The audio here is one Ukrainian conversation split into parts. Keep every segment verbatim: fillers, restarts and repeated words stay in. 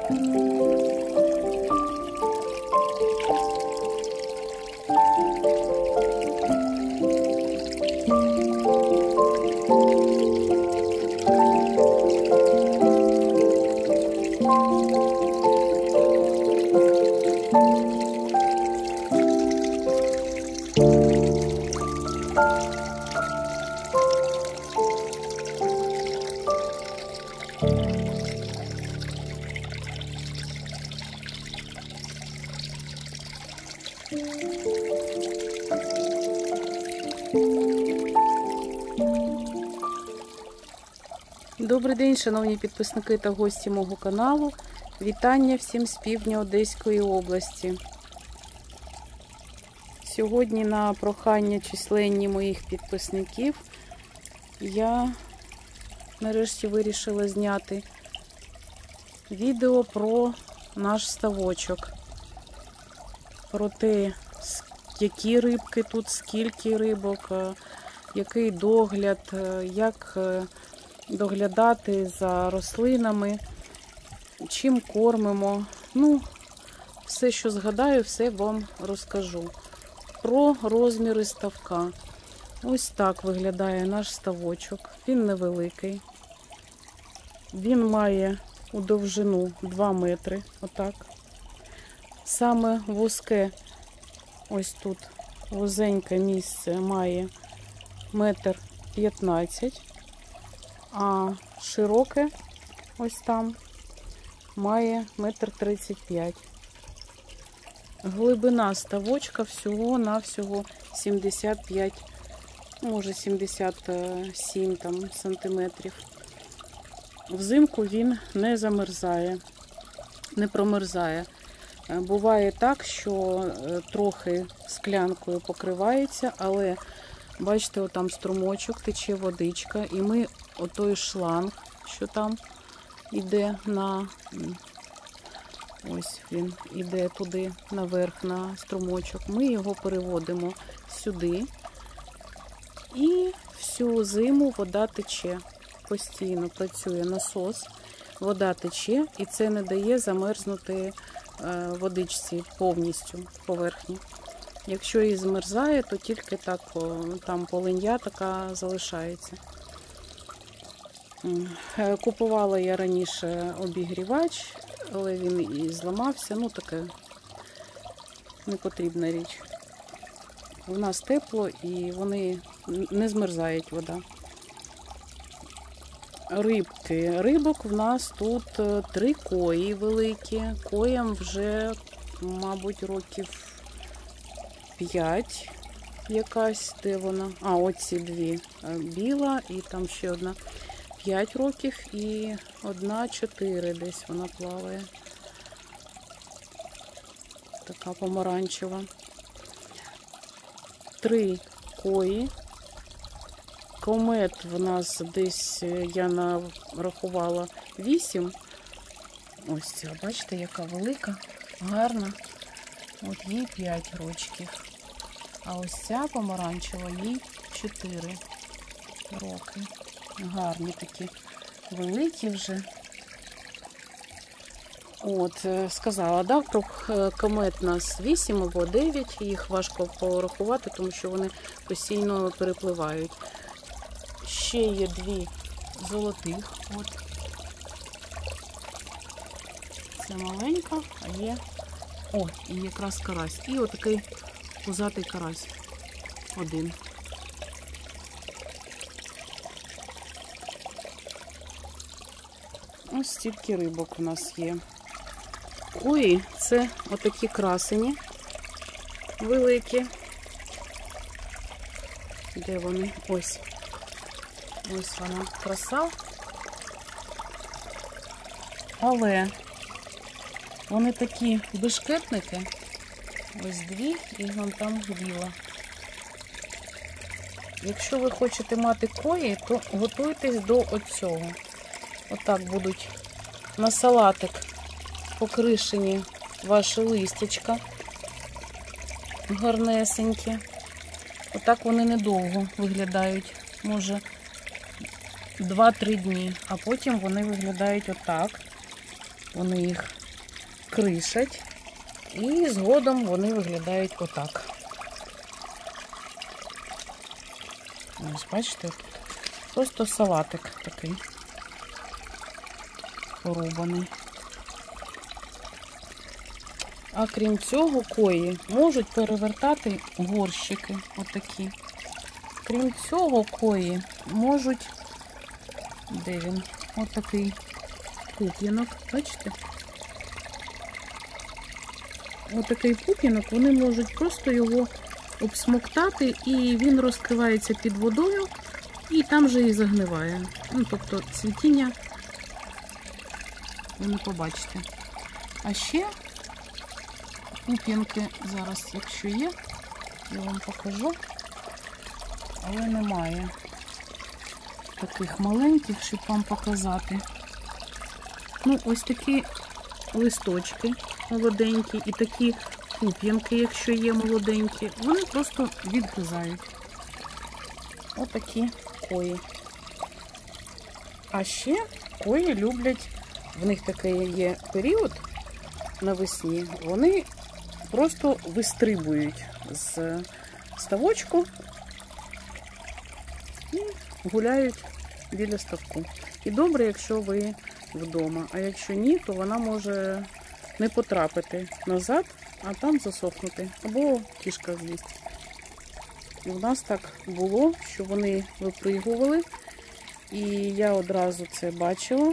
Добрий день, шановні підписники та гості мого каналу. Вітання всім з півдня Одеської області. Сьогодні на прохання численні моїх підписників я нарешті вирішила зняти відео про наш ставочок. Про те, які рибки тут, скільки рибок, який догляд, як доглядати за рослинами, чим кормимо. Ну, все, що згадаю, все вам розкажу. Про розміри ставка. Ось так виглядає наш ставочок. Він невеликий. Він має у довжину два метри. Отак. Саме вузьке, ось тут, вузеньке місце має метр п'ятнадцять. А широке, ось там, має метр тридцять п'ять. Глибина ставочка всього-навсього сімдесят п'ять, може сімдесят сім там, сантиметрів. Взимку він не замерзає, не промерзає. Буває так, що трохи склянкою покривається, але бачите, отам струмочок, тече водичка, і ми отой шланг, що там іде на, ось він іде туди наверх на струмочок, ми його переводимо сюди, і всю зиму вода тече, постійно працює насос, вода тече, і це не дає замерзнути водичці повністю поверхні. Якщо її змерзає, то тільки так, там полин'я така залишається. Купувала я раніше обігрівач, але він і зламався. Ну, таке непотрібна річ. У нас тепло і вони не змерзають вода. Рибки. Рибок в нас тут три кої великі. Коям вже, мабуть, років п'ять якась, де вона? А, оці дві. Біла і там ще одна. п'ять років і одна чотири десь вона плаває. Така помаранчева. Три кої. Комет в нас десь, я нарахувала, вісім. Ось ця, бачите, яка велика, гарна. От їй п'ять рочків. А ось ця помаранчева, їй чотири роки. Гарні такі, великі вже. От, сказала, да, про комет нас вісім або дев'ять, їх важко порахувати, тому що вони постійно перепливають. Ще є дві золотих, от. Це маленька, а є, о, і якраз карась. І отакий пузатий карась. Один. Ось стільки рибок у нас є. Кої – це отакі красені великі. Де вони? Ось. Ось вона, краса. Але вони такі бешкетники. Ось дві і вон там біла. Якщо ви хочете мати кої, то готуйтесь до оцього. Отак будуть на салатик покришені ваші листячка. Гарнесенькі. Отак вони недовго виглядають. Може два-три дні. А потім вони виглядають отак. Вони їх кришать. І згодом вони виглядають отак. Ось, бачите, просто салатик такий порубаний. А крім цього, кої можуть перевертати горщики отакі. Крім цього, кої можуть, де він, отакий пуп'янок, бачите? Отакий пуп'янок, вони можуть просто його обсмоктати, і він розкривається під водою, і там же і загниває. Ну, тобто цвітіння ви не побачите. А ще пуп'янки зараз, якщо є, я вам покажу, але немає таких маленьких, щоб вам показати. Ну, ось такі листочки молоденькі і такі пуп'янки, якщо є молоденькі, вони просто відгризають. Отакі кої. А ще кої люблять, в них такий є період навесні, вони просто вистрибують з ставочку і гуляють біля ставку. І добре, якщо ви вдома, а якщо ні, то вона може не потрапити назад, а там засохнути, або кішка з'їсть. І в нас так було, що вони випригували, і я одразу це бачила,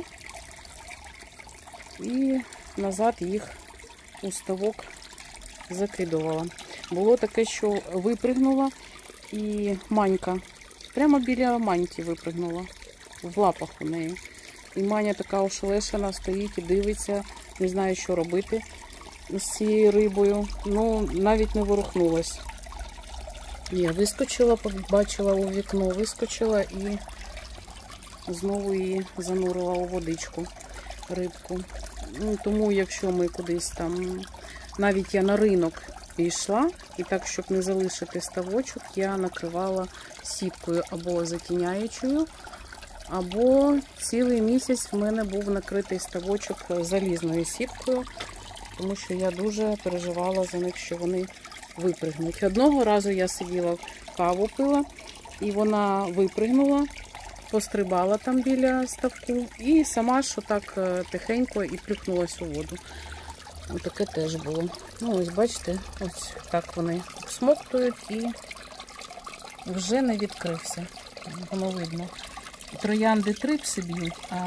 і назад їх у ставок закидувала. Було таке, що випригнула, і манька, прямо біля маньки випригнула, в лапах у неї. І Маня така ошелешена стоїть і дивиться, не знає, що робити з цією рибою. Ну, навіть не ворухнулась. Я вискочила, побачила у вікно, вискочила і знову її занурила у водичку, рибку. Ну, тому, якщо ми кудись там, навіть я на ринок пішла, і так, щоб не залишити ставочок, я накривала сіткою або затіняючою, або цілий місяць в мене був накритий ставочок залізною сіткою, тому що я дуже переживала за них, що вони випригнуть. Одного разу я сиділа, каву пила, і вона випригнула, пострибала там біля ставку, і сама ж отак тихенько і плюхнулась у воду. Ось таке теж було. Ну, ось бачите, ось так вони обсмоктують і вже не відкрився. Воно видно. Троянди трипси б'ють, а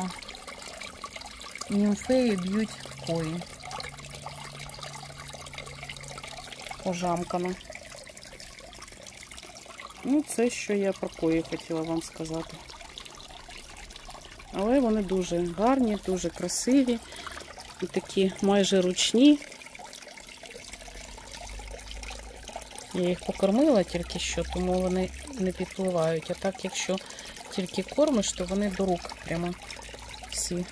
німфеї б'ють кої. Пожамкано. Ну, це, що я про кої хотіла вам сказати. Але вони дуже гарні, дуже красиві і такі майже ручні. Я їх покормила тільки що, тому вони не підпливають. А так, якщо тільки кормиш, то вони до рук прямо всі.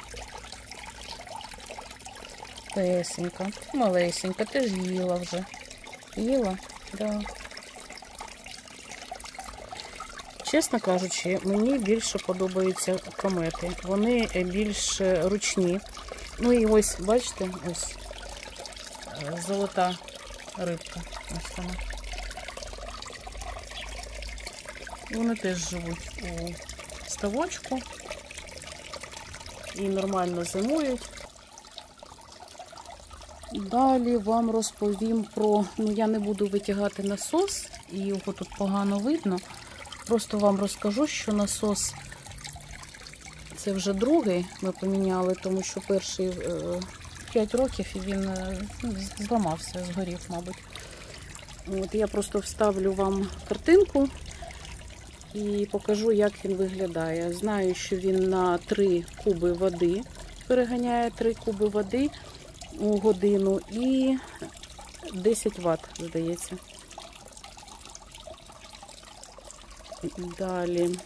Лесенька, малесенька, теж їла вже. Їла? Да. Чесно кажучи, мені більше подобаються комети. Вони більш ручні. Ну і ось, бачите, ось золота рибка. Ось вона. Вони теж живуть у ставочку і нормально зимують. Далі вам розповім про, ну я не буду витягати насос, і його тут погано видно. Просто вам розкажу, що насос, це вже другий ми поміняли, тому що перший п'ять років і він ну, зламався, згорів, мабуть. От я просто вставлю вам картинку і покажу, як він виглядає. Знаю, що він на три куби води переганяє, три куби води у годину і десять ватт, здається. Далі.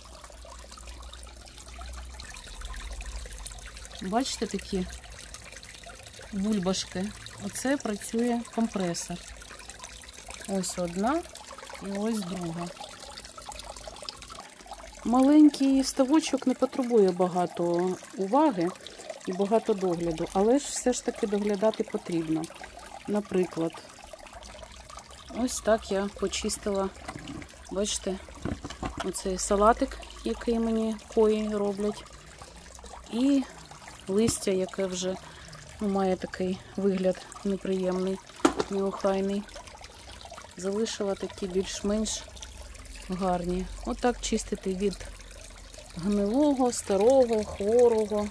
Бачите такі бульбашки? Оце працює компресор. Ось одна і ось друга. Маленький ставочок не потребує багато уваги. і багато догляду. Але ж все ж таки доглядати потрібно. Наприклад, ось так я почистила, бачите, оцей салатик, який мені кої роблять. І листя, яке вже ну, має такий вигляд неприємний, неохайний. Залишила такі більш-менш гарні. Отак чистити від гнилого, старого, хворого.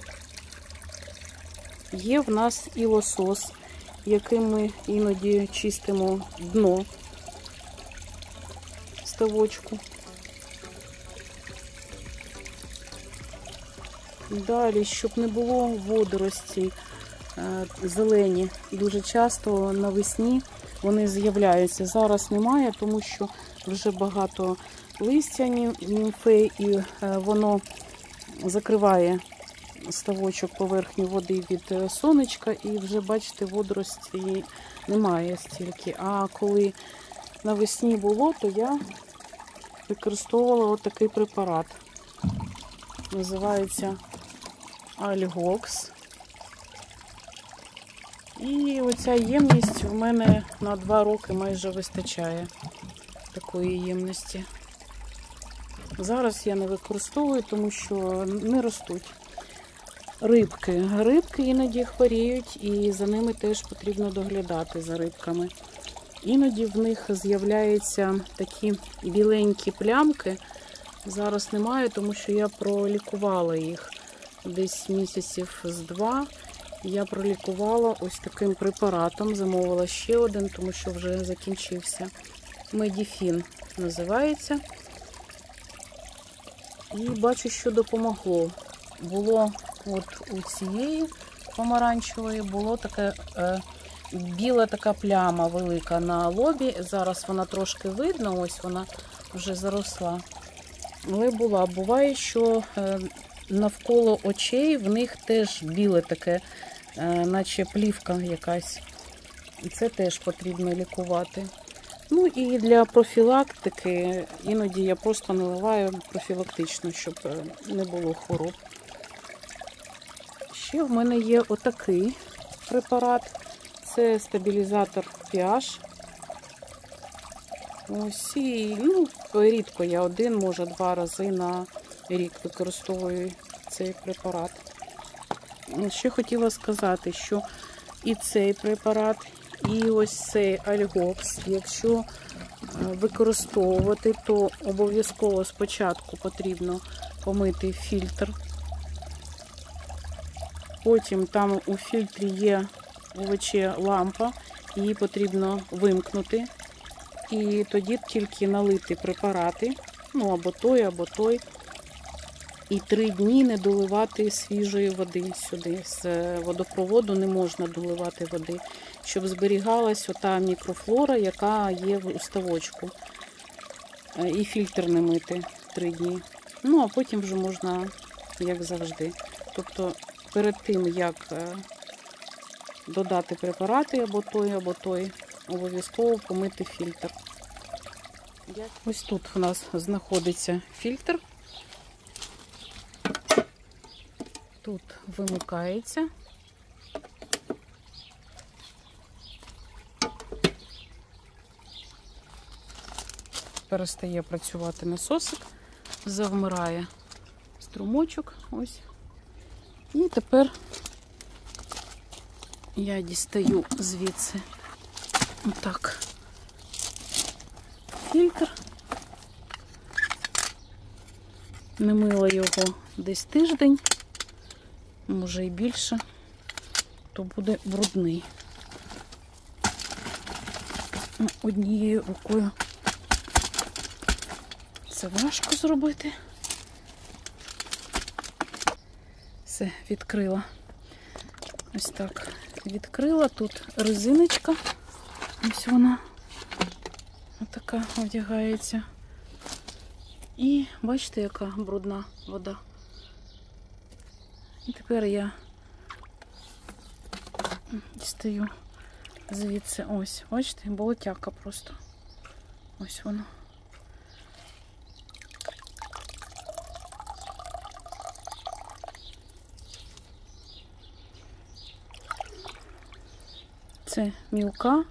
Є в нас і лосос, яким ми іноді чистимо дно ставочку. Далі, щоб не було водорості зелені, дуже часто навесні вони з'являються. Зараз немає, тому що вже багато листя німфей, і воно закриває ставочок поверхню води від сонечка, і вже, бачите, водорості немає стільки. А коли навесні було, то я використовувала отакий препарат. Називається Альгокс. І оця ємність в мене на два роки майже вистачає такої ємності. Зараз я не використовую, тому що не ростуть рибки. Рибки іноді хворіють, і за ними теж потрібно доглядати, за рибками. Іноді в них з'являються такі біленькі плямки. Зараз немає, тому що я пролікувала їх десь місяців з два. Я пролікувала ось таким препаратом. Замовила ще один, тому що вже закінчився. Медіфін називається. І бачу, що допомогло. Було от у цієї помаранчевої, було таке е, біла така пляма велика на лобі. Зараз вона трошки видно, ось вона вже заросла. Але була. Буває, що е, навколо очей в них теж біле таке, е, наче плівка якась. І це теж потрібно лікувати. Ну і для профілактики іноді я просто наливаю профілактично, щоб не було хвороб. Ще в мене є отакий препарат. Це стабілізатор pH. Ось і, ну, рідко я один, може два рази на рік використовую цей препарат. Ще хотіла сказати, що і цей препарат, і ось цей Альгокс, якщо використовувати, то обов'язково спочатку потрібно помити фільтр. Потім там у фільтрі є ю ве че-лампа, її потрібно вимкнути. І тоді тільки налити препарати, ну або той, або той. І три дні не доливати свіжої води сюди. З водопроводу не можна доливати води, щоб зберігалась ота мікрофлора, яка є в ставочку. І фільтр не мити три дні. Ну, а потім вже можна, як завжди. Тобто, перед тим, як додати препарати або той, або той, обов'язково помити фільтр. Ось тут у нас знаходиться фільтр. Тут вимикається. Перестає працювати насосик, завмирає струмочок. Ось. І тепер я дістаю звідси отак фільтр. Не мила його десь тиждень, може і більше, то буде брудний. Однією рукою це важко зробити. Все, відкрила. Ось так відкрила. Тут резиночка. Ось вона. Отака одягається. І бачите, яка брудна вода. І тепер я дістаю звідси. Ось, бачите, болотяка просто. Ось воно. Це мілка,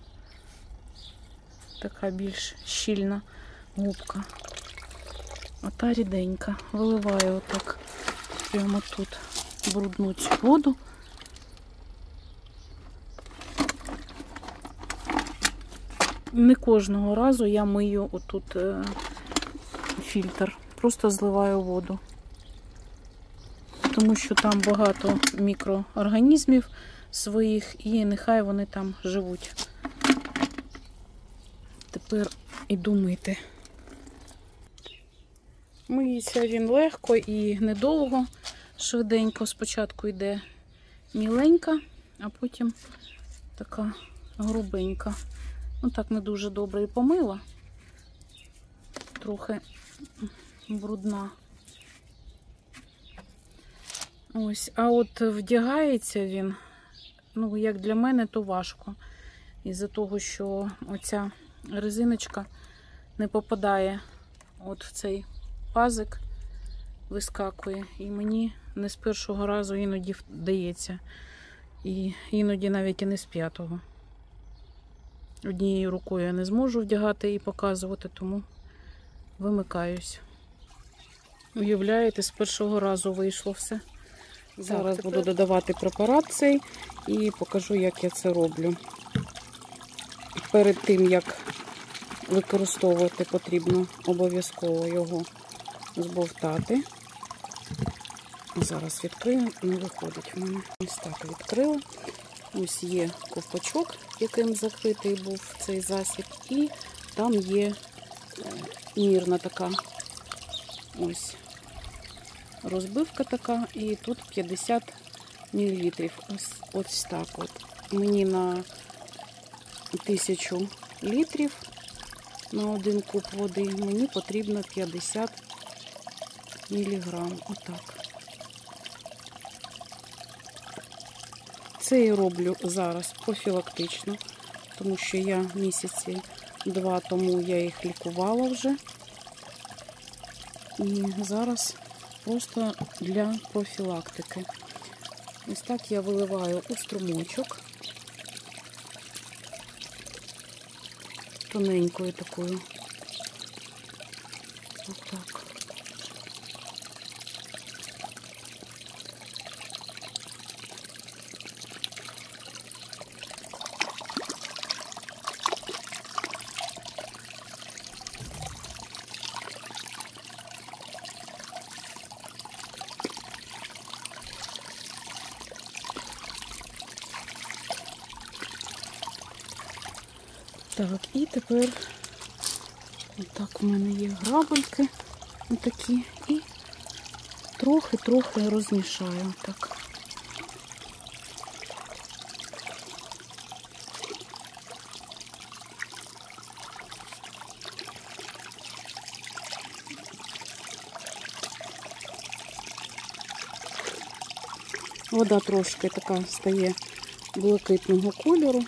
така більш щільна губка. А та ріденька. Виливаю отак прямо тут брудну цю воду. Не кожного разу я мию отут е, фільтр. Просто зливаю воду. Тому що там багато мікроорганізмів своїх і нехай вони там живуть. Тепер іду мити. Миється він легко і недовго. Швиденько спочатку йде міленька, а потім така грубенька. Ну так не дуже добре і помила. Трохи брудна. Ось, а от вдягається він, ну, як для мене, то важко. Із-за того, що оця резиночка не попадає от в цей пазик, вискакує. І мені не з першого разу іноді вдається. І іноді навіть і не з п'ятого. Однією рукою я не зможу вдягати і показувати, тому вимикаюсь. Уявляєте, з першого разу вийшло все. Зараз так, буду додавати препарат цей і покажу, як я це роблю. Перед тим, як використовувати, потрібно обов'язково його збовтати. Зараз відкрию, не виходить в мене. Ось так відкрила. Ось є ковпачок, яким закритий був цей засіб, і там є мірна така ось розбивка така, і тут п'ятдесят мілілітрів. Ось, ось так от. Мені на тисячу літрів на один куб води мені потрібно п'ятдесят міліграм. Отак. Це я роблю зараз профілактично, тому що я місяці два тому я їх лікувала вже. І зараз просто для профілактики. Ось так я виливаю у струмочок. Тоненькою такою. Ось так. Так, і тепер отак у мене є грабельки отакі, і трохи-трохи розмішаю так. Вода трошки така стає блакитного кольору.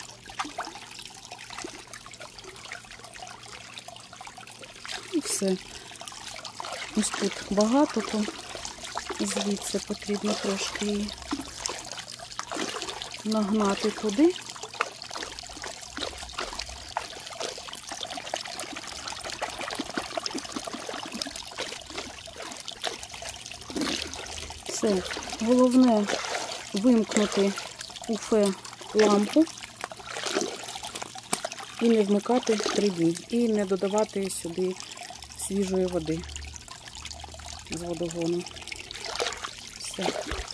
І все. Ось тут багато, то звідси потрібно трошки її нагнати туди. Все. Головне вимкнути уфе лампу і не вмикати три дні. І не додавати сюди свіжої води з водогону. Все.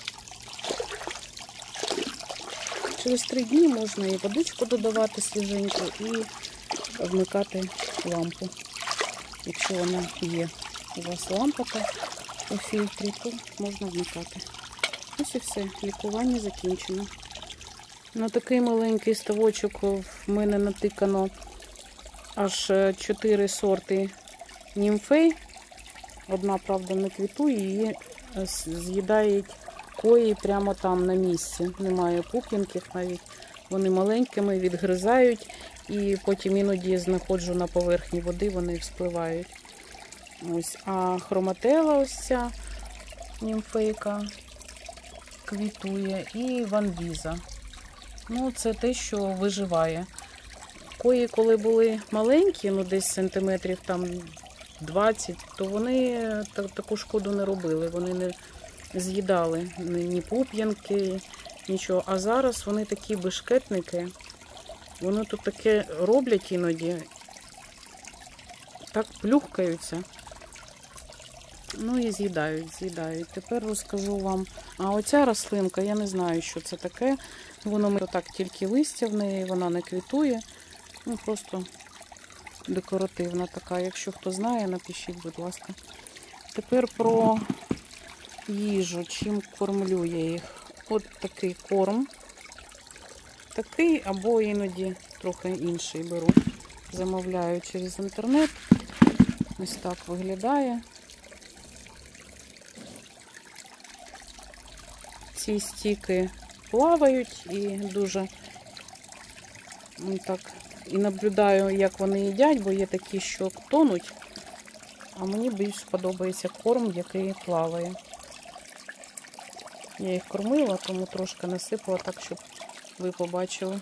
Через три дні можна і водичку додавати свіженьку, і вмикати лампу. Якщо вона є у вас лампа у фільтрі, то можна вмикати. Ось і все. Лікування закінчено. На такий маленький ставочок в мене натикано аж чотири сорти німфей. Одна, правда, не квітує, її з'їдають кої прямо там на місці. Немає пуп'янків навіть. Вони маленькими відгризають, і потім іноді знаходжу на поверхні води, вони вспливають. Ось. А хроматела ось ця німфейка квітує, і ванвіза. Ну, це те, що виживає. Кої, коли були маленькі, ну десь сантиметрів там двадцять, то вони таку шкоду не робили. Вони не з'їдали ні пуп'янки, нічого. А зараз вони такі бешкетники. Вони тут таке роблять іноді. Так плюхкаються. Ну і з'їдають, з'їдають. Тепер розкажу вам. А оця рослинка, я не знаю, що це таке. Воно так тільки листя в неї, вона не квітує. Ну, просто декоративна така. Якщо хто знає, напишіть, будь ласка. Тепер про їжу. Чим кормлю я їх. От такий корм. Такий, або іноді трохи інший беру. Замовляю через інтернет. Ось так виглядає. Ці стіки плавають і дуже так і наблюдаю, як вони їдять, бо є такі, що тонуть, а мені більш подобається корм, який плаває. Я їх кормила, тому трошки насипала так, щоб ви побачили.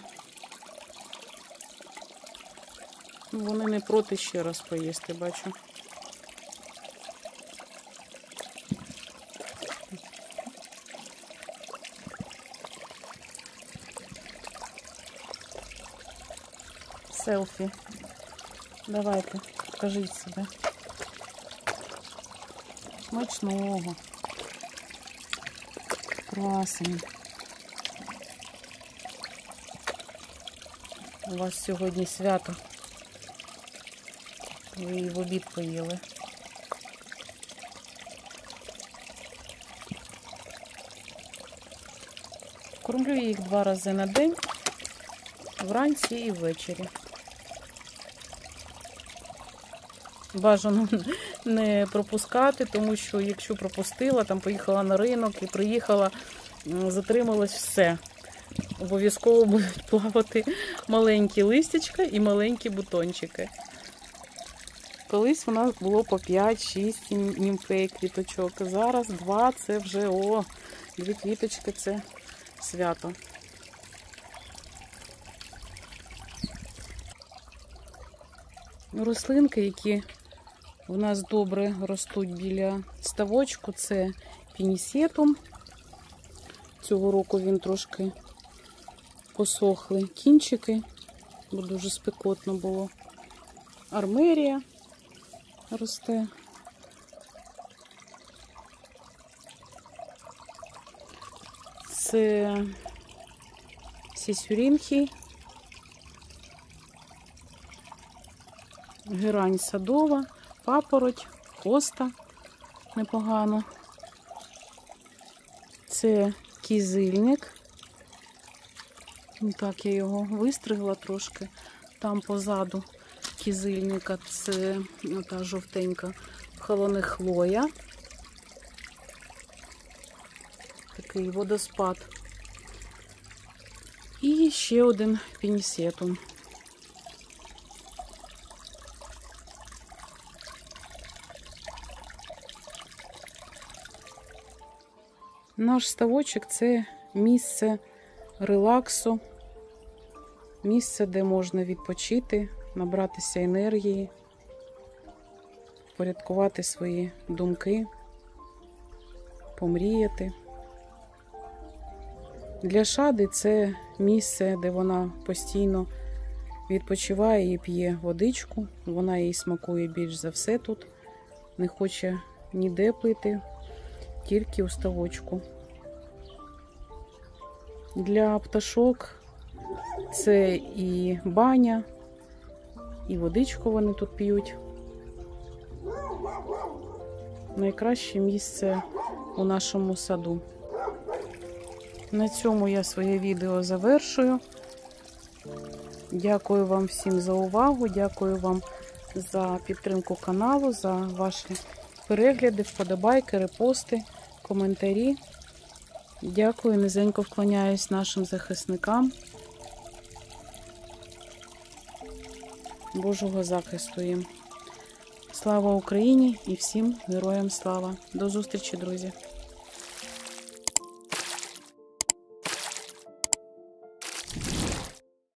Вони не проти ще раз поїсти, бачу. Селфі. Давайте, покажіть себе. Смачного. Красень. У вас сьогодні свято. Ви її в обід поїли. Кормлю їх два рази на день. Вранці і ввечері. Бажано не пропускати, тому що якщо пропустила, там поїхала на ринок і приїхала, затрималась, все. Обов'язково будуть плавати маленькі листячка і маленькі бутончики. Колись у нас було по п'ять-шість німфей квіточок. Зараз два, це вже, о, дві квіточки, це свято. Рослинки, які у нас добре ростуть біля ставочку, це пінісетум. Цього року він трошки посохли кінчики, бо дуже спекотно було. Армерія росте. Це сісюрінхій. Герань садова, папороть, хоста непогано. Це кізильник. Так, я його вистригла трошки. Там позаду кізильника це та жовтенька холонехвоя. Такий водоспад. І ще один пінісетум. Наш ставочок – це місце релаксу, місце, де можна відпочити, набратися енергії, впорядкувати свої думки, помріяти. Для Шади це місце, де вона постійно відпочиває і п'є водичку. Вона їй смакує більш за все тут, не хоче ніде пити. Тільки у ставочку. Для пташок це і баня, і водичку вони тут п'ють. Найкраще місце у нашому саду. На цьому я своє відео завершую. Дякую вам всім за увагу, дякую вам за підтримку каналу, за ваші перегляди, вподобайки, репости, коментарі. Дякую, низенько вклоняюсь нашим захисникам. Божого захисту їм. Слава Україні і всім героям слава. До зустрічі, друзі!